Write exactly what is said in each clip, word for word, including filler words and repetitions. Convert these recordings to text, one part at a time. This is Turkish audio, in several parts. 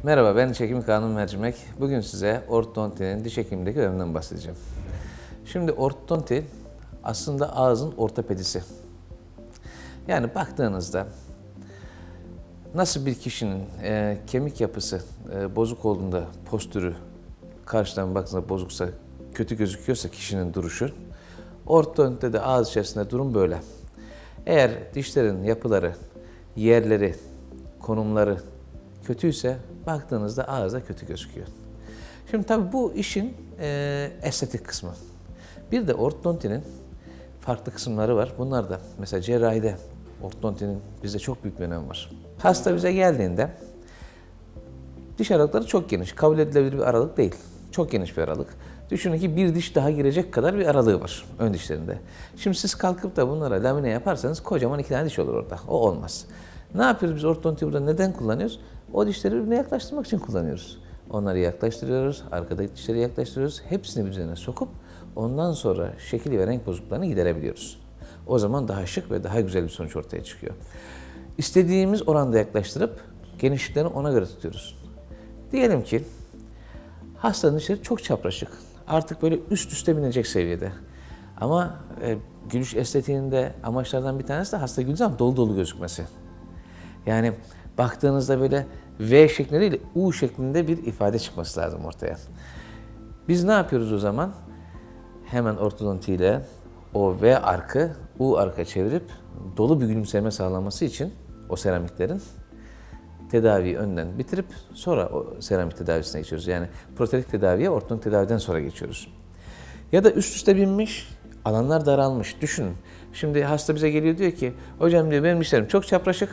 Merhaba, ben Diş Hekimi Kanun Mercimek. Bugün size ortodontinin diş hekimliğindeki öneminden bahsedeceğim. Şimdi ortodonti aslında ağızın ortopedisi. Yani baktığınızda nasıl bir kişinin e, kemik yapısı e, bozuk olduğunda postürü karşıdan baktığınızda bozuksa, kötü gözüküyorsa kişinin duruşu, ortodontide de ağız içerisinde durum böyle. Eğer dişlerin yapıları, yerleri, konumları kötüyse baktığınızda ağızda kötü gözüküyor. Şimdi tabii bu işin e, estetik kısmı. Bir de ortodontinin farklı kısımları var. Bunlar da mesela cerrahide ortodontinin bizde çok büyük bir önemi var. Hasta bize geldiğinde diş aralıkları çok geniş. Kabul edilebilir bir aralık değil. Çok geniş bir aralık. Düşünün ki bir diş daha girecek kadar bir aralığı var ön dişlerinde. Şimdi siz kalkıp da bunlara lamine yaparsanız kocaman iki tane diş olur orada. O olmaz. Ne yapıyoruz biz ortodontiyi burada neden kullanıyoruz? O dişleri birbirine yaklaştırmak için kullanıyoruz. Onları yaklaştırıyoruz, arkadaki dişleri yaklaştırıyoruz. Hepsini birbirine sokup ondan sonra şekil ve renk bozukluklarını giderebiliyoruz. O zaman daha şık ve daha güzel bir sonuç ortaya çıkıyor. İstediğimiz oranda yaklaştırıp genişliklerini ona göre tutuyoruz. Diyelim ki hastanın dişleri çok çapraşık. Artık böyle üst üste binecek seviyede. Ama e, gülüş estetiğinde amaçlardan bir tanesi de hasta güldüğü zaman dolu dolu gözükmesi. Yani baktığınızda böyle V şeklinde değil, U şeklinde bir ifade çıkması lazım ortaya. Biz ne yapıyoruz o zaman? Hemen ortodontiyle o V arkı, U arka çevirip dolu bir gülümseme sağlaması için o seramiklerin tedaviyi önden bitirip sonra o seramik tedavisine geçiyoruz. Yani protetik tedaviye ortodontik tedaviden sonra geçiyoruz. Ya da üst üste binmiş, alanlar daralmış. Düşünün. Şimdi hasta bize geliyor diyor ki, hocam diyor benim dişlerim çok çapraşık.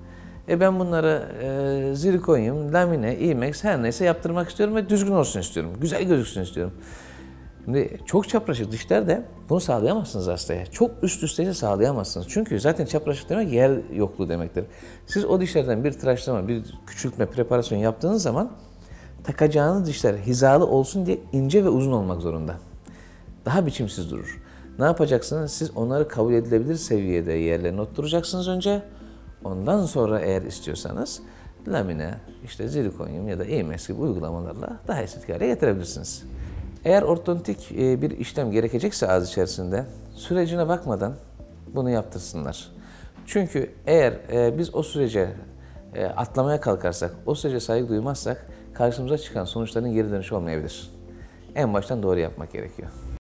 E ben bunları e, zirkonyum, lamine, imex her neyse yaptırmak istiyorum ve düzgün olsun istiyorum. Güzel gözüksün istiyorum. Şimdi çok çapraşık dişler de bunu sağlayamazsınız hastaya. Çok üst üste sağlayamazsınız. Çünkü zaten çapraşık demek yer yokluğu demektir. Siz o dişlerden bir tıraşlama, bir küçültme, preparasyon yaptığınız zaman takacağınız dişler hizalı olsun diye ince ve uzun olmak zorunda. Daha biçimsiz durur. Ne yapacaksınız? Siz onları kabul edilebilir seviyede yerlerine otturacaksınız önce. Ondan sonra eğer istiyorsanız lamine, işte zirkonyum ya da imex gibi uygulamalarla daha estetik hale getirebilirsiniz. Eğer ortodontik bir işlem gerekecekse ağız içerisinde sürecine bakmadan bunu yaptırsınlar. Çünkü eğer biz o sürece atlamaya kalkarsak, o sürece saygı duymazsak karşımıza çıkan sonuçların geri dönüşü olmayabilir. En baştan doğru yapmak gerekiyor.